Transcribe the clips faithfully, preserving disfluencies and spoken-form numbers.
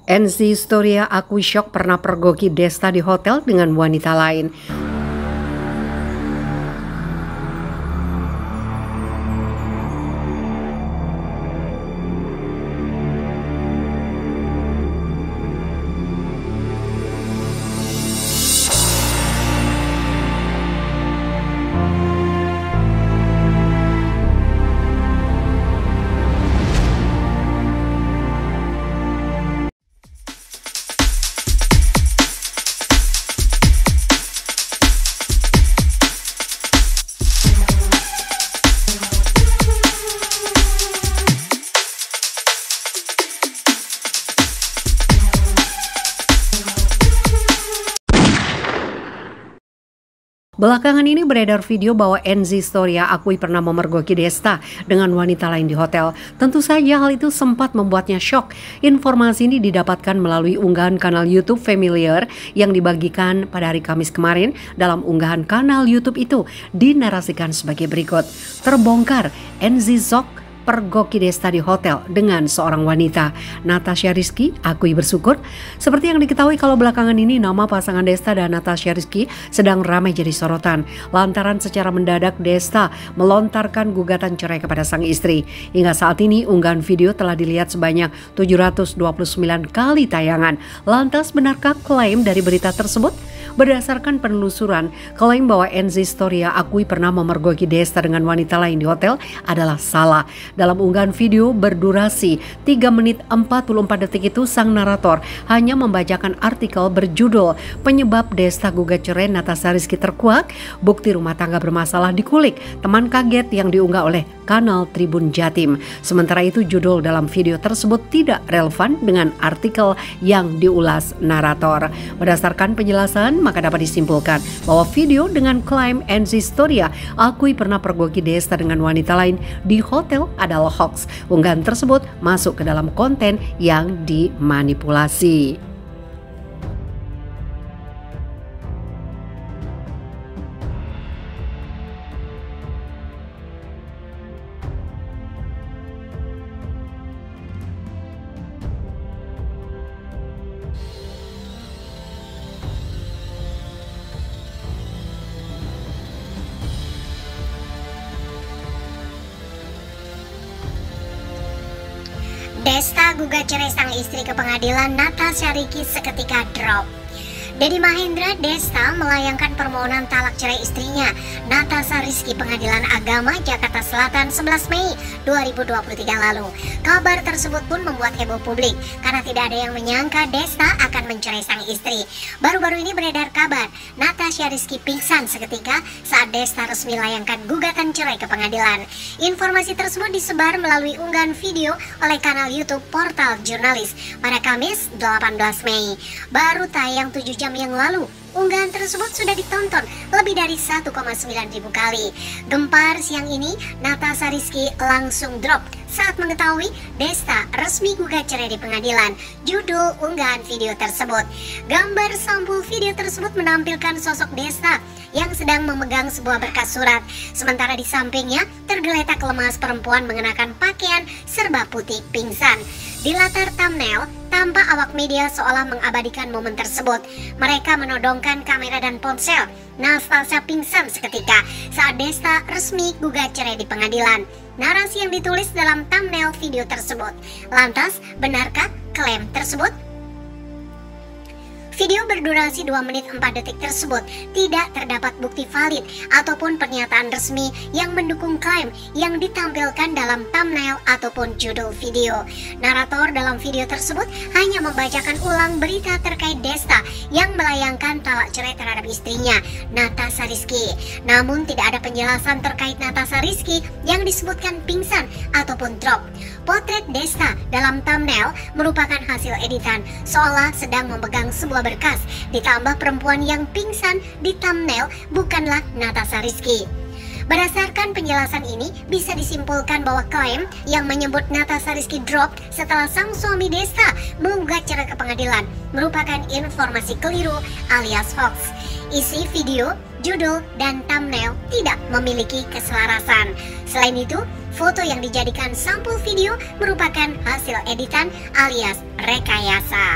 Enzi Storia akui syok pernah pergoki Desta di hotel dengan wanita lain. Belakangan ini beredar video bahwa Enzi Storia akui pernah memergoki Desta dengan wanita lain di hotel. Tentu saja hal itu sempat membuatnya syok. Informasi ini didapatkan melalui unggahan kanal YouTube Familiar yang dibagikan pada hari Kamis kemarin. Dalam unggahan kanal YouTube itu dinarasikan sebagai berikut. Terbongkar, Enzi Zok pergoki Desta di hotel dengan seorang wanita. Natasha Rizky akui bersyukur. Seperti yang diketahui kalau belakangan ini nama pasangan Desta dan Natasha Rizky sedang ramai jadi sorotan lantaran secara mendadak Desta melontarkan gugatan cerai kepada sang istri. Hingga saat ini unggahan video telah dilihat sebanyak tujuh ratus dua puluh sembilan kali tayangan. Lantas benarkah klaim dari berita tersebut? Berdasarkan penelusuran, klaim bahwa Enzi Storia akui pernah memergoki Desta dengan wanita lain di hotel adalah salah. Dalam unggahan video berdurasi tiga menit empat puluh empat detik itu, sang narator hanya membacakan artikel berjudul "Penyebab Desta gugat cerai Natasha Rizky terkuak, bukti rumah tangga bermasalah dikulik, teman kaget" yang diunggah oleh kanal Tribun Jatim. Sementara itu judul dalam video tersebut tidak relevan dengan artikel yang diulas narator. Berdasarkan penjelasan, maka dapat disimpulkan bahwa video dengan klaim Enzi Storia akui pernah pergoki Desta dengan wanita lain di hotel adalah hoax. Unggahan tersebut masuk ke dalam konten yang dimanipulasi. Desta gugat cerai sang istri ke pengadilan, Natasha Rizky seketika drop. Deddy Mahendra Desta melayangkan permohonan talak cerai istrinya Natasha Rizky Pengadilan Agama Jakarta Selatan sebelas Mei dua ribu dua puluh tiga lalu. Kabar tersebut pun membuat heboh publik karena tidak ada yang menyangka Desta akan mencerai sang istri. Baru-baru ini beredar kabar Natasha Rizky pingsan seketika saat Desta resmi layangkan gugatan cerai ke pengadilan. Informasi tersebut disebar melalui unggahan video oleh kanal YouTube Portal Jurnalis pada Kamis delapan belas Mei. Baru tayang tujuh jam yang lalu, unggahan tersebut sudah ditonton lebih dari satu koma sembilan ribu kali. Gempar siang ini, Natasha Rizky langsung drop saat mengetahui Desta resmi gugat cerai di pengadilan. Judul unggahan video tersebut. Gambar sampul video tersebut menampilkan sosok Desta yang sedang memegang sebuah berkas surat. Sementara di sampingnya tergeletak lemas perempuan mengenakan pakaian serba putih pingsan. Di latar thumbnail, tampak awak media seolah mengabadikan momen tersebut. Mereka menodongkan kamera dan ponsel. Natasha pingsan seketika saat Desta resmi gugat cerai di pengadilan. Narasi yang ditulis dalam thumbnail video tersebut. Lantas, benarkah klaim tersebut? Video berdurasi dua menit empat detik tersebut tidak terdapat bukti valid ataupun pernyataan resmi yang mendukung klaim yang ditampilkan dalam thumbnail ataupun judul video. Narator dalam video tersebut hanya membacakan ulang berita terkait Desta yang melayangkan talak cerai terhadap istrinya, Natasha Rizky. Namun tidak ada penjelasan terkait Natasha Rizky yang disebutkan pingsan ataupun drop. Potret Desta dalam thumbnail merupakan hasil editan, seolah sedang memegang sebuah berkas, ditambah perempuan yang pingsan di thumbnail bukanlah Natasha Rizky. Berdasarkan penjelasan ini, bisa disimpulkan bahwa klaim yang menyebut Natasha Rizky drop setelah sang suami Desta menggugat cerai ke pengadilan merupakan informasi keliru alias hoax. Isi video, judul, dan thumbnail tidak memiliki keselarasan. Selain itu, Foto yang dijadikan sampul video merupakan hasil editan alias rekayasa.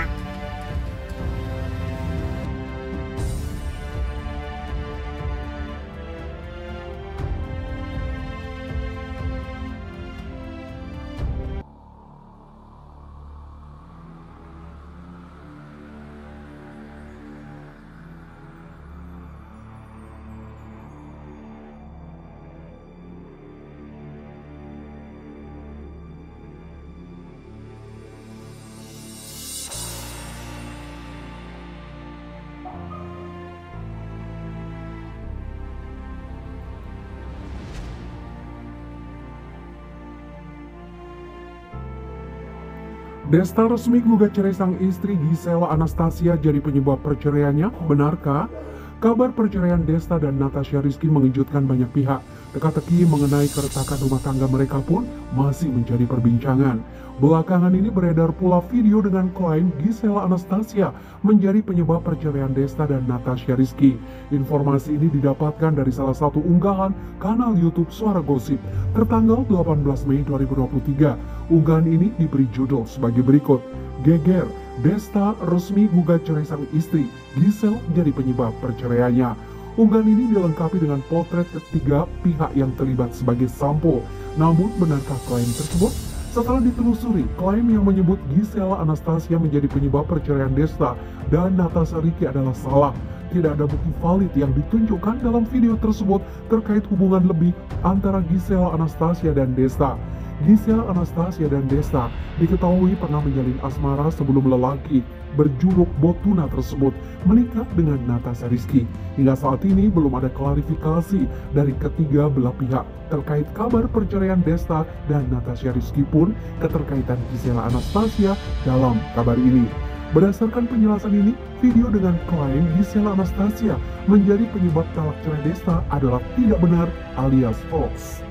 Desta resmi gugat cerai sang istri Gisela Anastasia jadi penyebab perceraiannya. Benarkah? Kabar perceraian Desta dan Natasha Rizky mengejutkan banyak pihak. Teka-teki mengenai keretakan rumah tangga mereka pun masih menjadi perbincangan. Belakangan ini beredar pula video dengan klaim Gisela Anastasia menjadi penyebab perceraian Desta dan Natasha Rizky. Informasi ini didapatkan dari salah satu unggahan kanal YouTube Suara Gosip tertanggal delapan belas Mei dua ribu dua puluh tiga. Unggahan ini diberi judul sebagai berikut: Geger, Desta resmi gugat cerai sang istri, Gisel jadi penyebab perceraiannya. Unggahan ini dilengkapi dengan potret ketiga pihak yang terlibat sebagai sampul. Namun benarkah klaim tersebut? Setelah ditelusuri, klaim yang menyebut Gisela Anastasia menjadi penyebab perceraian Desta dan Natasha Rizky adalah salah. Tidak ada bukti valid yang ditunjukkan dalam video tersebut terkait hubungan lebih antara Gisela Anastasia dan Desta. Gisela Anastasia dan Desta diketahui pernah menjalin asmara sebelum lelaki berjuluk Botuna tersebut menikah dengan Natasha Rizky. Hingga saat ini belum ada klarifikasi dari ketiga belah pihak terkait kabar perceraian Desta dan Natasha Rizky pun keterkaitan Gisela Anastasia dalam kabar ini. Berdasarkan penjelasan ini, video dengan klaim Gisela Anastasia menjadi penyebab talak cerai Desta adalah tidak benar alias hoax.